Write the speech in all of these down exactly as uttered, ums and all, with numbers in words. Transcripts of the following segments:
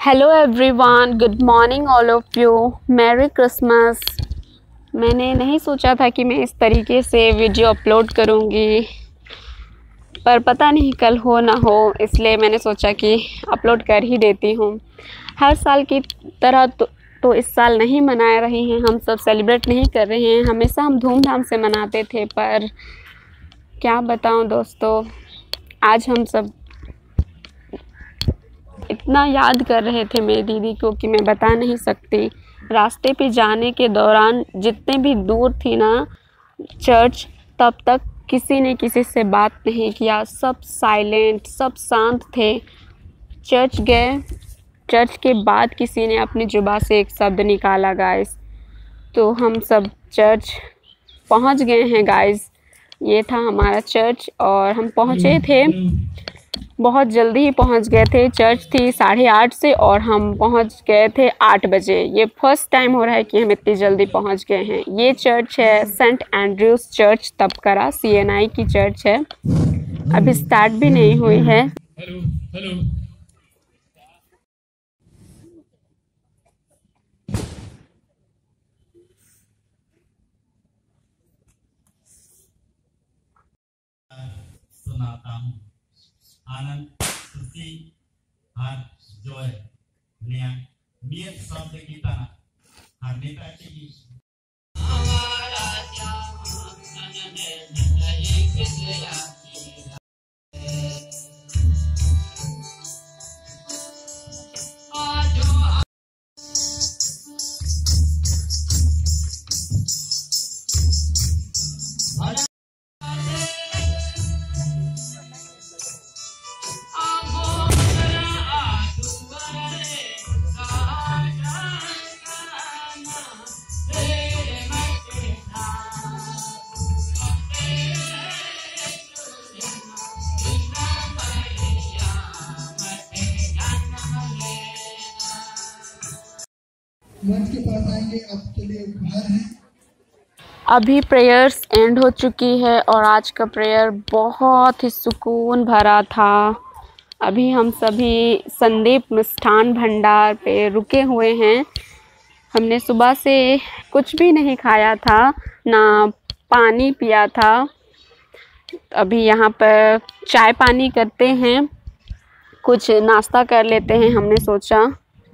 Hello everyone, good morning all of you, merry Christmas. मैंने नहीं सोचा था कि मैं इस तरीके से वीडियो अपलोड करूँगी, पर पता नहीं कल हो ना हो, इसलिए मैंने सोचा कि अपलोड कर ही देती हूँ। हर साल की तरह तो, तो इस साल नहीं मना रहे हैं, हम सब सेलिब्रेट नहीं कर रहे हैं। हमेशा हम धूमधाम से मनाते थे, पर क्या बताऊँ दोस्तों, आज हम सब इतना याद कर रहे थे मेरी दीदी को कि मैं बता नहीं सकती। रास्ते पे जाने के दौरान जितने भी दूर थी ना चर्च, तब तक किसी ने किसी से बात नहीं किया, सब साइलेंट, सब शांत थे। चर्च गए, चर्च के बाद किसी ने अपनी जुबान से एक शब्द निकाला गाइस, तो हम सब चर्च पहुंच गए हैं गाइस। ये था हमारा चर्च और हम पहुंचे थे, बहुत जल्दी ही पहुंच गए थे। चर्च थी साढ़े आठ से और हम पहुंच गए थे आठ बजे। ये फर्स्ट टाइम हो रहा है कि हम इतनी जल्दी पहुंच गए हैं। ये चर्च है Saint Andrews church Tapkara, C N I की चर्च है। अभी स्टार्ट भी नहीं हुई है। हेलो हेलो सुनाता हूँ। आनंद, खुशी, हर्ष, joy, न्याय, नियत शब्द की तरह हर नेता की मंच के पास आएंगे, आपके लिए उपहार है। अभी प्रेयर्स एंड हो चुकी है और आज का प्रेयर बहुत ही सुकून भरा था। अभी हम सभी संदीप मिष्ठान भंडार पे रुके हुए हैं। हमने सुबह से कुछ भी नहीं खाया था, ना पानी पिया था। अभी यहाँ पर चाय पानी करते हैं, कुछ नाश्ता कर लेते हैं, हमने सोचा।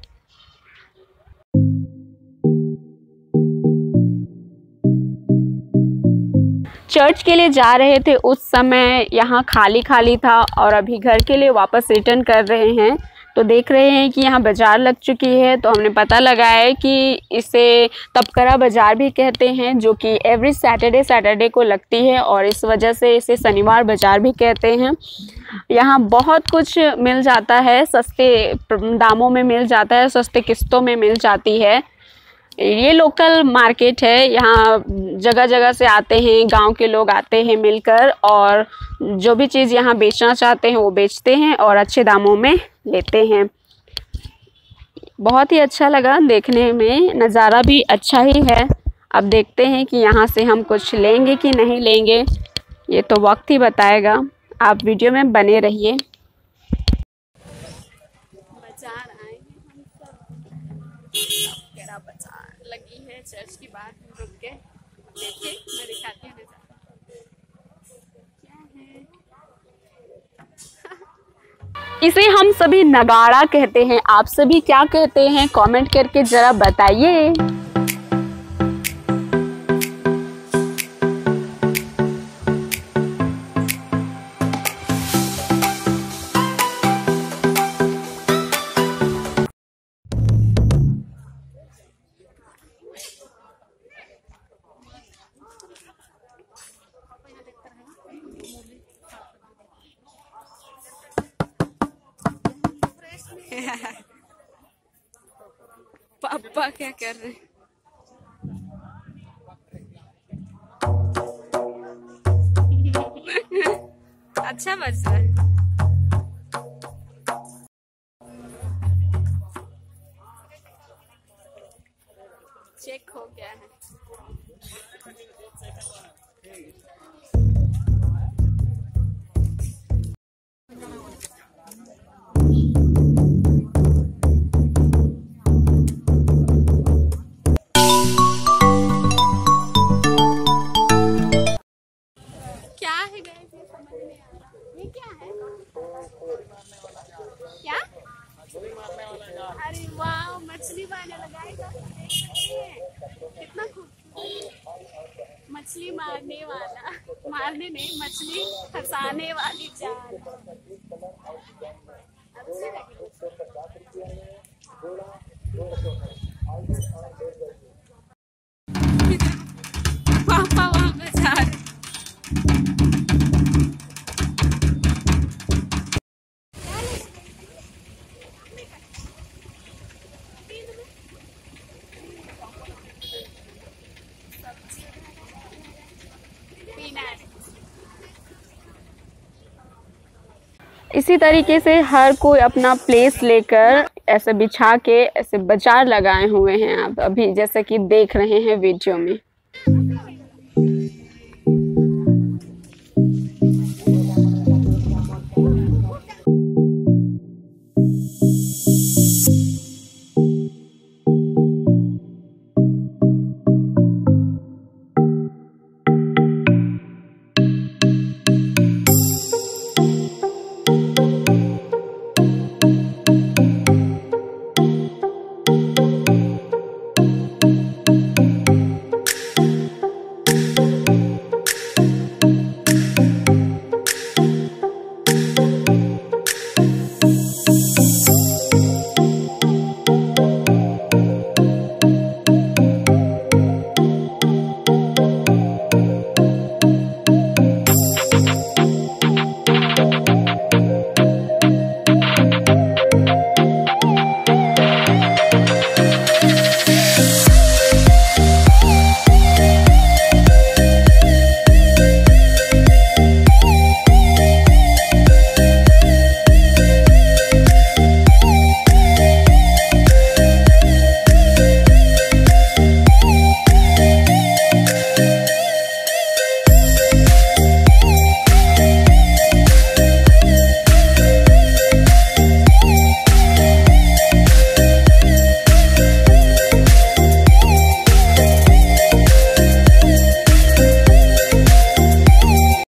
चर्च के लिए जा रहे थे, उस समय यहाँ खाली खाली था और अभी घर के लिए वापस रिटर्न कर रहे हैं तो देख रहे हैं कि यहाँ बाज़ार लग चुकी है। तो हमने पता लगाया है कि इसे तपकरा बाज़ार भी कहते हैं, जो कि एवरी सैटरडे सैटरडे को लगती है और इस वजह से इसे शनिवार बाज़ार भी कहते हैं। यहाँ बहुत कुछ मिल जाता है, सस्ते दामों में मिल जाता है, सस्ते किस्तों में मिल जाती है। ये लोकल मार्केट है, यहाँ जगह जगह से आते हैं, गांव के लोग आते हैं मिलकर और जो भी चीज़ यहाँ बेचना चाहते हैं वो बेचते हैं और अच्छे दामों में लेते हैं। बहुत ही अच्छा लगा देखने में, नज़ारा भी अच्छा ही है। अब देखते हैं कि यहाँ से हम कुछ लेंगे कि नहीं लेंगे, ये तो वक्त ही बताएगा। आप वीडियो में बने रहिए। बाजार आए हैं हम सब, केरा बाजार लगी है चर्च के बाहर, रुक के देखिए, मैं दिखाती हूँ क्या है। इसे हम सभी नगाड़ा कहते हैं, आप सभी क्या कहते हैं कमेंट करके जरा बताइए। पापा क्या कर रहे हैं? अच्छा बज रहा है। चेक हो गया है। आने लगा है, तो देख सकते हैं कितना खूबसूरत मछली मारने वाला, मारने नहीं, मछली फंसाने वाली जाल। अच्छी लगी। पापा वहाँ बाजार इसी तरीके से हर कोई अपना प्लेस लेकर ऐसे बिछा के ऐसे बाजार लगाए हुए हैं आप अभी जैसे कि देख रहे हैं वीडियो में।